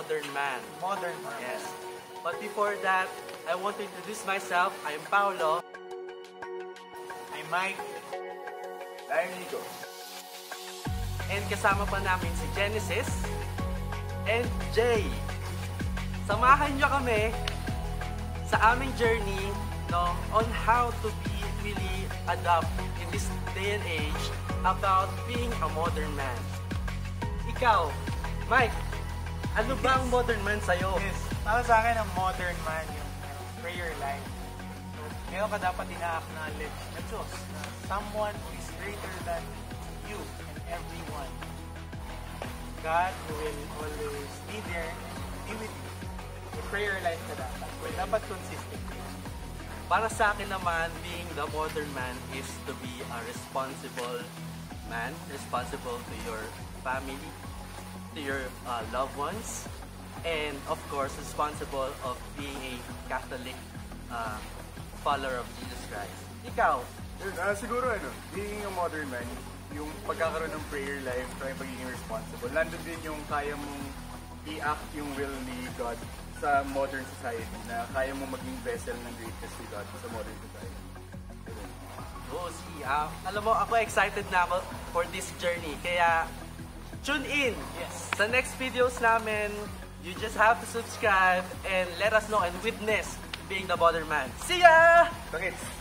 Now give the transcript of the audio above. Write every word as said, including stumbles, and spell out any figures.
modern man. Modern man. Yes. But before that, I want to introduce myself. I'm Paolo. I'm Mike. I'm Nico. And kasama pa namin si Genesis and Jay. Samahan nyo kami sa aming journey, no, on how to be really adapt in this day and age about being a modern man. Ikaw, Mike, ano ba ang modern man sa'yo? Yes. Para sa akin, ang modern man yung prayer life. So, meron ka dapat ina-acknowledge na Diyos, na someone who is greater than you and everyone. God who will always be there and be with you. Yung prayer life ka dapat. Well, dapat consistent. Para sa akin naman, being the modern man is to be a responsible man, responsible to your family, to your uh, loved ones, and of course, responsible of being a Catholic uh, follower of Jesus Christ. Ikaw? Yun, uh, siguro ano, being a modern man, yung pagkakaroon ng prayer life, trying pagiging responsible, nandun din yung kaya mong i-act yung will ni God sa modern society, na kaya mong maging vessel ng greatness ni God sa modern society. Oh, see, uh, alam mo, ako excited na ako for this journey. Kaya, tune in Yes. sa next videos namin. You just have to subscribe and let us know and witness being the modern man. See ya! Bakit?